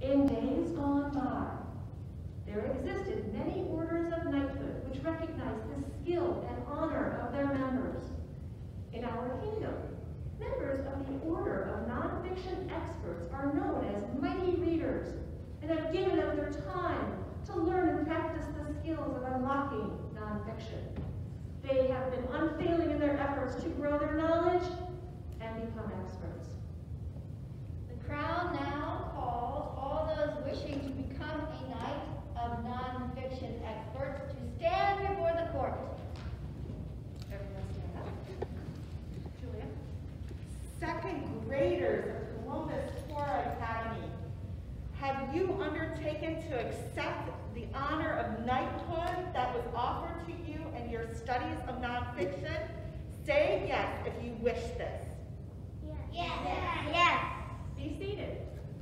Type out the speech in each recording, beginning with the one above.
In days gone by, there existed many orders of knighthood which recognized the skill and honor of their members. In our kingdom, members of the Order of Nonfiction Experts are known as mighty readers and have given of their time to learn and practice the skills of unlocking nonfiction. They have been unfailing in their efforts to grow their knowledge and become experts. The crown now calls all those wishing to become a knight of nonfiction experts to stand before the court. Everyone stand up. Julia? Second graders of Columbus Torah Academy, have you undertaken to accept the honor of knighthood that was offered to you in your studies of nonfiction? Say yes if you wish this. Yes. Yes. Be seated.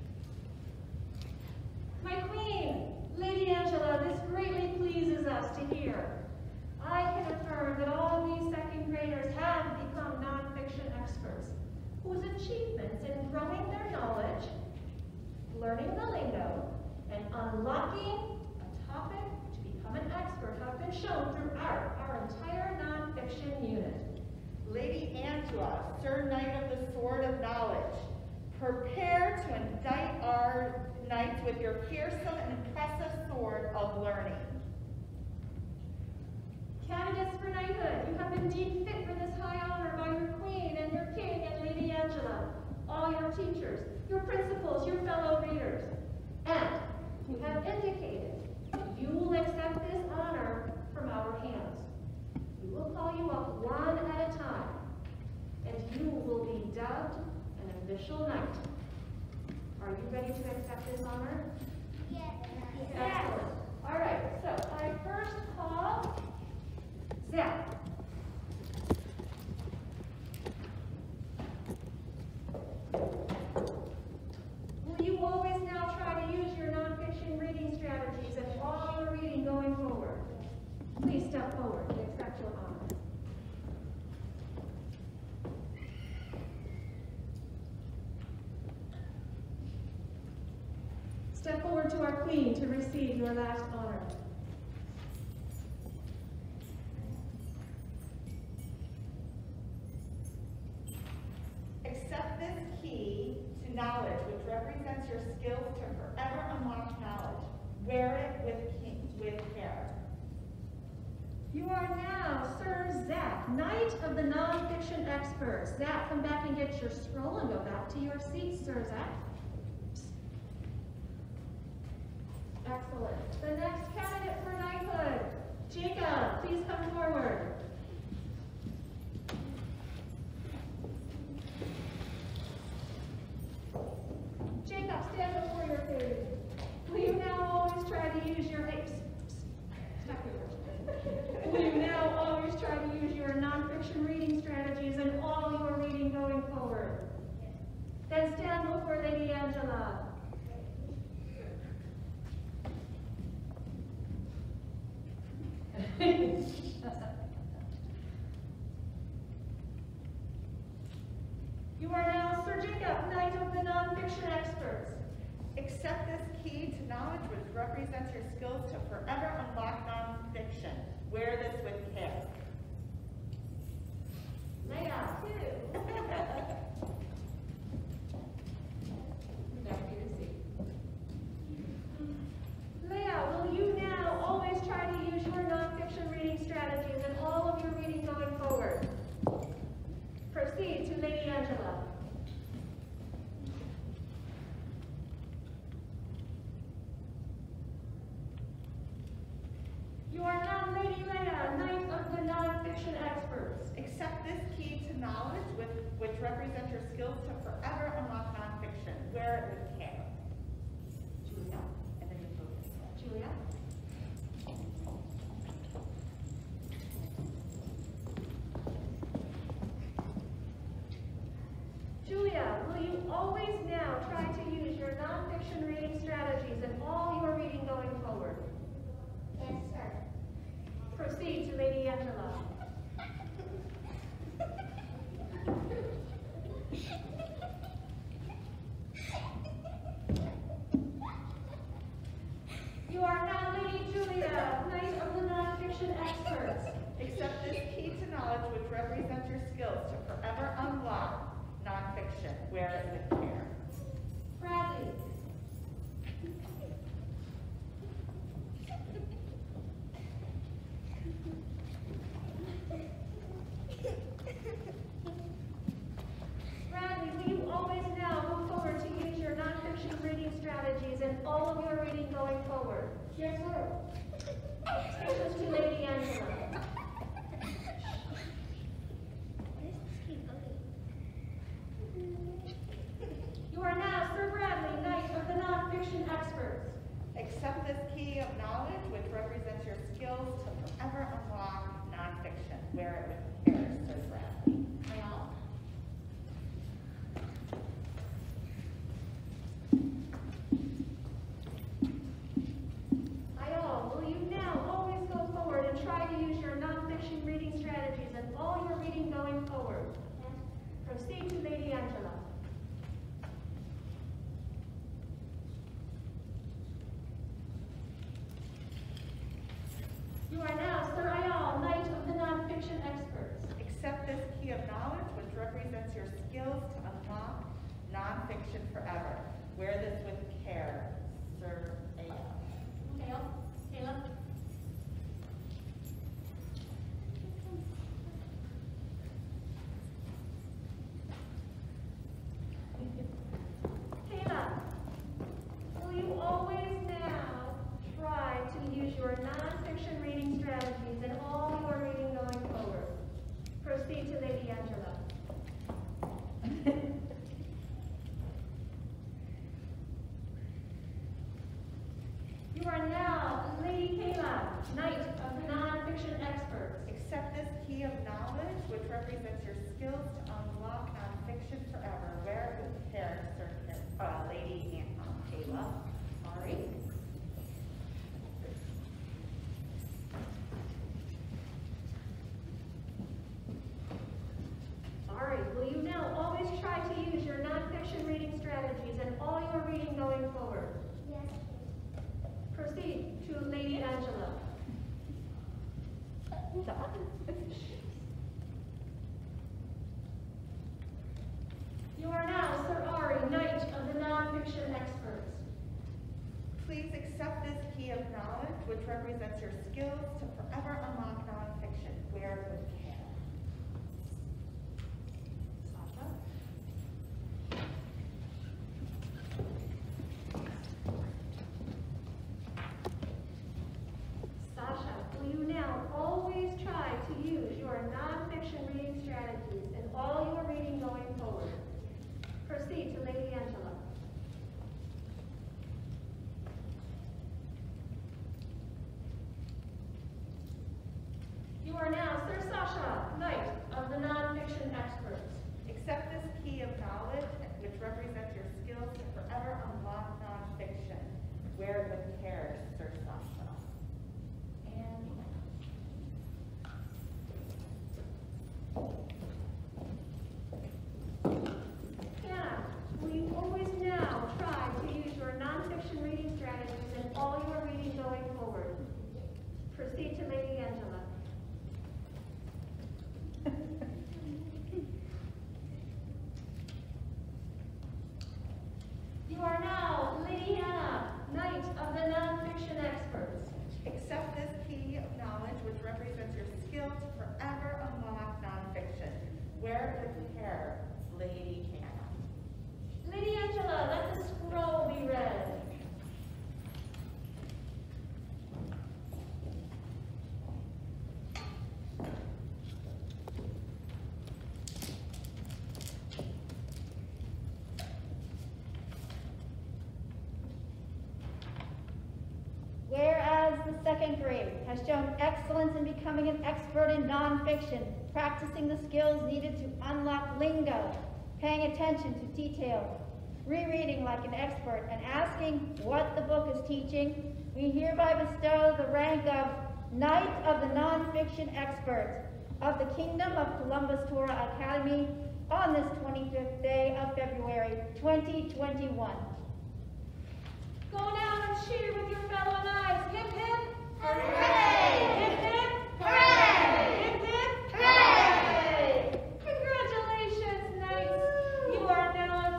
My queen, Lady Angela, this greatly pleases us to hear. I can affirm that all these second graders have become nonfiction experts whose achievements in growing their knowledge, learning the lingo, and unlocking a topic to become an expert have been shown throughout our entire nonfiction unit. Lady Angela, Sir Knight of the Sword of Knowledge, prepare to indict our knights with your fearsome and impressive sword of learning. Candidates for knighthood, you have been deemed fit for this high honor by your queen and your king and Lady Angela, all your teachers, your principals, your fellow readers. And you have indicated you will accept this honor from our hands. We will call you up one at a time, and you will be dubbed an official knight. Are you ready to accept this honor? Yes. Excellent. All right, so I first call Zach. Will you always now try to use your nonfiction reading strategies in all your reading going forward? Please step forward and accept your honor. Step forward to our queen to receive your last honor. Accept this key to knowledge, which represents your skills to forever unlock knowledge. Wear it with care. You are now Sir Zach, Knight of the Nonfiction Experts. Zach, come back and get your scroll and go back to your seat, Sir Zach. Excellent. The next candidate for knighthood, Jacob, please come forward. Jacob, stand before your food. Will you now always try to use your Will you now always try to use your nonfiction reading strategies in all your reading going forward? Then stand before Lady Angela. You are now Sir Jacob, Knight of the Nonfiction Experts. Accept this key to knowledge, which represents your skills to forever unlock nonfiction. Wear this with care. Leah, too. Back to your seat. Leah, will you now always try to use your nonfiction reading strategies in all of your reading going forward? Proceed to Lady Angela. You are now Lady Leah, Knight of the Nonfiction Experts. Accept this key to knowledge, which represents your skills to forever unlock nonfiction. Wear it with care. Julia. And then you focus. Julia. Julia, will you always now try to use your nonfiction reading strategies in all your reading going forward? Yes, sir. Proceed to Lady Angela. wear it with care. Bradley. Bradley, will you always now move forward to use your nonfiction reading strategies in all of your reading going forward? Yes, sir. Take this to Lady Angela. You are now Sir Bradley, Knight of the Nonfiction Experts. Accept this key of knowledge, which represents your skills to forever unlock nonfiction. Wear it with care, Sir Bradley. Well, Ayal, will you now always go forward and try to use your nonfiction reading strategies in all your reading going forward? Proceed to Lady Angela. You are now Sir Ayal, Knight of the Nonfiction Experts. Accept this key of knowledge, which represents your skills to unlock nonfiction forever. Wear this with care, Sir A.L. Caleb, Caleb. Kayla, will you always now try to use your nonfiction reading strategies in all your reading going forward? Proceed to Lady Angela. You are now Lady Kayla, Knight of the Nonfiction Experts. Accept this key of knowledge, which represents your skills to unlock nonfiction forever. Wear it with care, Sir Lady Kayla. Sorry. Sorry, will you now always try to use your nonfiction reading strategies in all your reading going forward? Yes. Proceed to Lady Angela. You are now Sir Ari, Knight of the Nonfiction Experts. Please accept this key of knowledge, which represents your skills to forever unlock nonfiction. Wear it with care. Sasha? Sasha, will you now always try to use your nonfiction reading strategies in all your reading going forward? Proceed to Lady Angela. You are now Sir Sasha, Knight of the Nonfiction Experts. Accept this key of knowledge, which represents your skills to forever unlock nonfiction. Wear it with care, Sir Sasha. And Hannah, will you always now try to use your nonfiction reading strategies in all your reading going forward? Proceed to Lady Angela. You are now Lady Hannah, Knight of the Nonfiction Experts. accept this key of knowledge, which represents your skill to forever unlock nonfiction. Wear it with care, Lady Hannah. Lady Angela, let the scroll be read. Whereas the second grade has shown excellence in becoming an expert in nonfiction, practicing the skills needed to unlock lingo, paying attention to detail, rereading like an expert, and asking what the book is teaching, we hereby bestow the rank of Knight of the Nonfiction Experts of the Kingdom of Columbus Torah Academy on this 25th day of February 2021. Go now and cheer with your fellow knights. Hip hip. Hooray! Hip hip. Hooray! Hip hip. Hooray! Congratulations, knights. You are now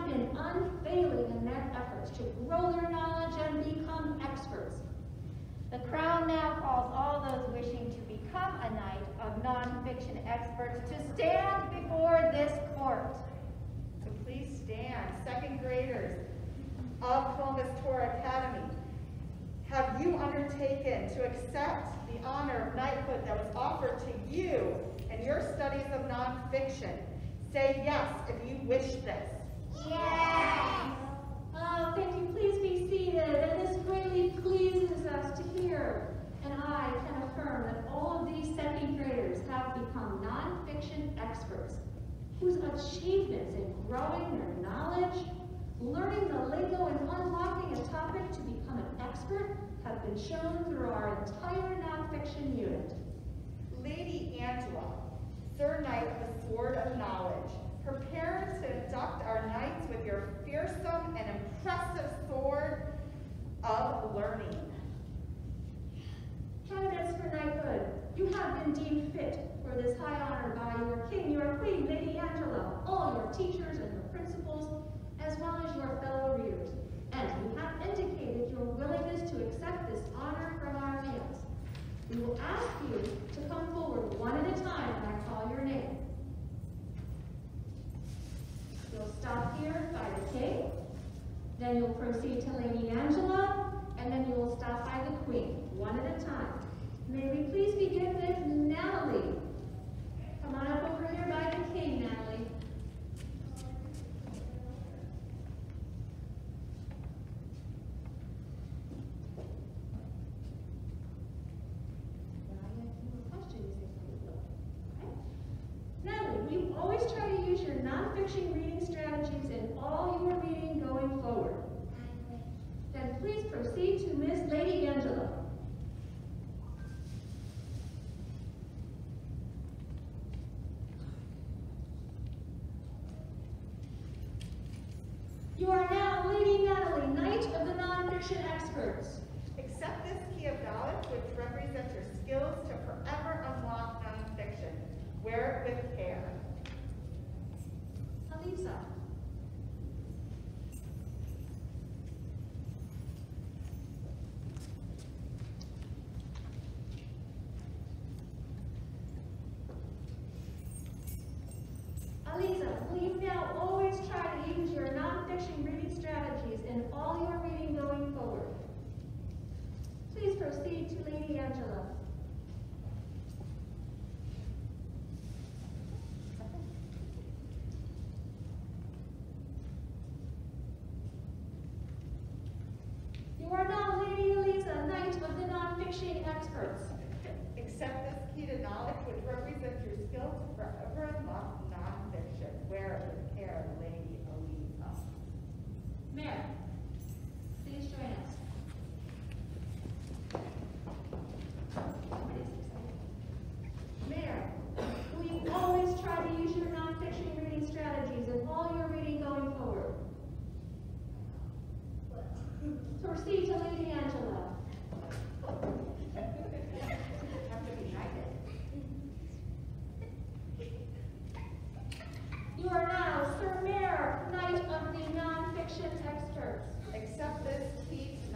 have been unfailing in their efforts to grow their knowledge and become experts. The Crown now calls all those wishing to become a knight of nonfiction experts to stand before this court. So please stand, second graders of Columbus Torah Academy. Have you undertaken to accept the honor of knighthood that was offered to you in your studies of nonfiction? Say yes if you wish this. Yes! Thank you. Please be seated. And this greatly pleases us to hear. And I can affirm that all of these second graders have become nonfiction experts whose achievements in growing their knowledge, learning the lingo, and unlocking a topic to become an expert have been shown through our entire nonfiction unit. Lady Angela, Sir Knight of the Sword of Knowledge, prepare to induct our knights with your fearsome and impressive sword of learning. Candidates for knighthood, you have been deemed fit for this high honor by your king, your queen, Lady Angela, all your teachers and your principals, as well as your fellow readers. And you have indicated your willingness to accept this honor from our hands. We will ask you to come forward one at a time when I call your name. You'll stop here by the king, then you'll proceed to Lady Angela, and then you will stop by the queen, one at a time. May we please begin with Natalie. Come on up over here by the king, Natalie. Natalie, we always try to use your nonfiction reading strategies in all you are reading going forward. Then please proceed to Miss Lady Angela. You are now Lady Natalie, Knight of the Nonfiction Experts. Accept this key of knowledge which represents your skills to forever unlock nonfiction. Wear it with care. Alisa. Alisa, will you now always try to use your nonfiction reading strategies in all your reading going forward? Please proceed to Lady Angela. You are now Lady Alisa, Knight of the Nonfiction Experts. Accept this key to knowledge which represents your skill to forever unlock nonfiction. Wear it with care, Lady Alisa. Mayor, please join us. Mayor, will you always try to use your nonfiction reading strategies in all your reading going forward? Proceed to Lady Angela. Have to be knighted. You are now Sir Mayor, Knight of the Nonfiction Experts. Accept this key to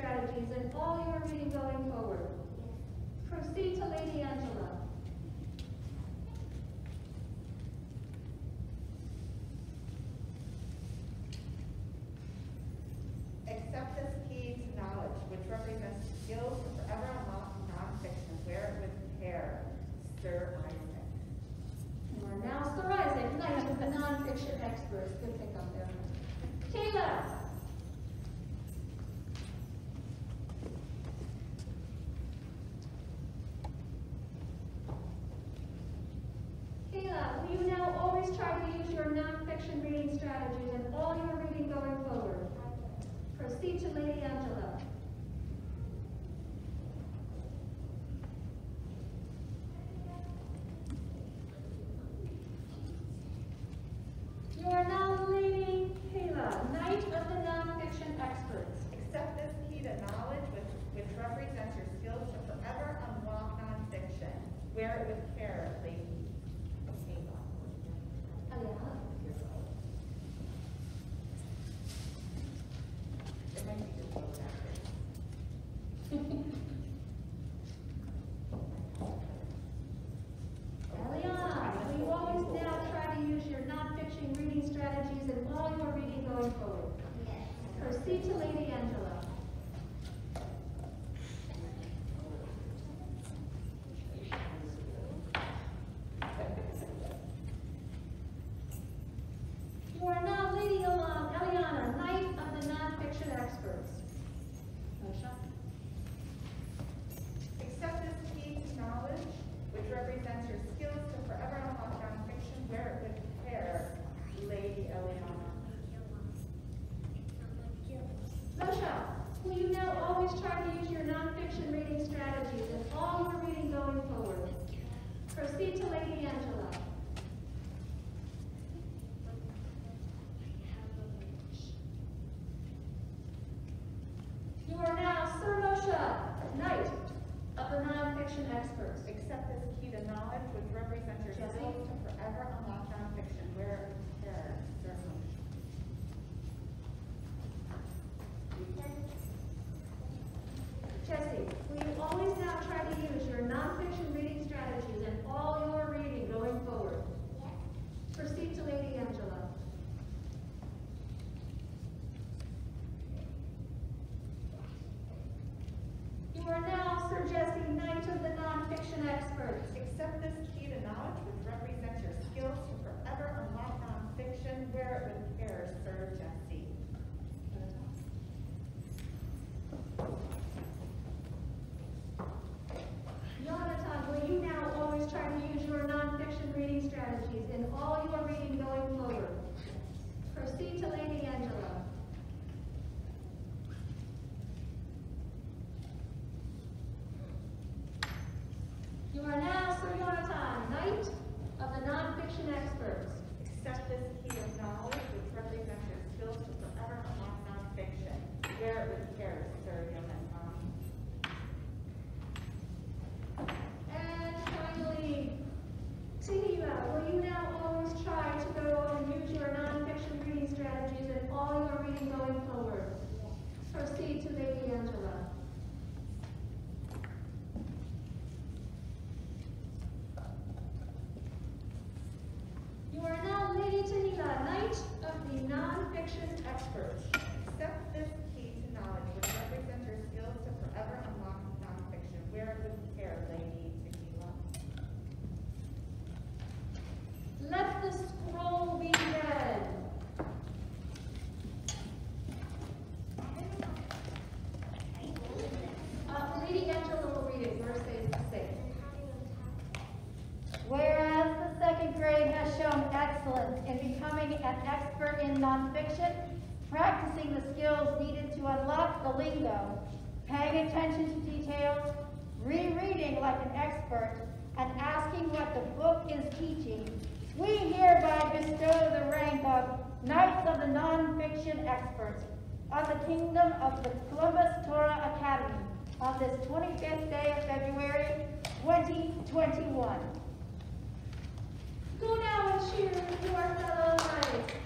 strategies in all you are reading going forward. Proceed to Lady Angela. Accept this key to knowledge, which represents skills to forever unlock nonfiction. Wear it with care, Sir Isaac. You are now Sir Isaac, Knight of the Nonfiction Experts. Good pick up there. Kayla. Kayla, will you now always try to use your nonfiction reading strategies in all your reading going forward? Proceed to Lady Angela. You are now Lady Kayla, Knight of the Nonfiction Experts. Accept this key to knowledge, which represents your skills to forever unlock nonfiction. Wear it with care, Lady Kayla. Aliana. It might be just a little backwards. Eliana, will you always now try to use your nonfiction reading strategies in all your reading going forward? Yes. Proceed to Lady Angela. You are now Lady Eliana, Knight of the Nonfiction Experts. Moshe? Accept this key to knowledge, which represents your skills to forever unlock nonfiction. Wear it with care, Lady Eliana. Moshe, will you now always try to use your nonfiction reading strategies in all your reading going forward? Proceed to Lady Angela. You are now Sir Moshe, Knight of the Nonfiction Experts. Accept this key to knowledge, which represents your Jesse? skills to forever unlock nonfiction. Wear it with care, Sir Moshe. Jesse, will you always now try to use your nonfiction reading strategies in all your reading going forward? Proceed to Lady Angela. You are now Sir Jesse, Knight of the Nonfiction Experts. Accept this key to knowledge, which represents your skills to forever unlock nonfiction. Wear it with care, Sir Jesse. Jonathan, will you now always try to use your nonfiction reading strategies in all your reading going forward? Proceed to Lady Angela. You are now Sir Jonathan, Knight of the Nonfiction Experts. Accept this key of knowledge, which represents your skills to forever unlock nonfiction. Wear it with care, Sir Jonathan. And finally, Tahila, will you now always try to go and use your nonfiction reading strategies in all your reading going forward? Proceed to Lady Angela. You are now Lady Tahila, Knight of the Nonfiction Experts. Accept this key to knowledge, which represents your skills to forever unlock nonfiction. Wear it with care, Lady Tequila. Let the scroll be read. Lady Angela will read it. Verse 6. Whereas the second grade has shown excellence in becoming an expert in nonfiction, practicing the skills needed to unlock the lingo, paying attention to details, rereading like an expert, and asking what the book is teaching, we hereby bestow the rank of Knights of the Nonfiction Experts on the Kingdom of the Columbus Torah Academy on this 25th day of February, 2021. Go now and cheer your fellow knights.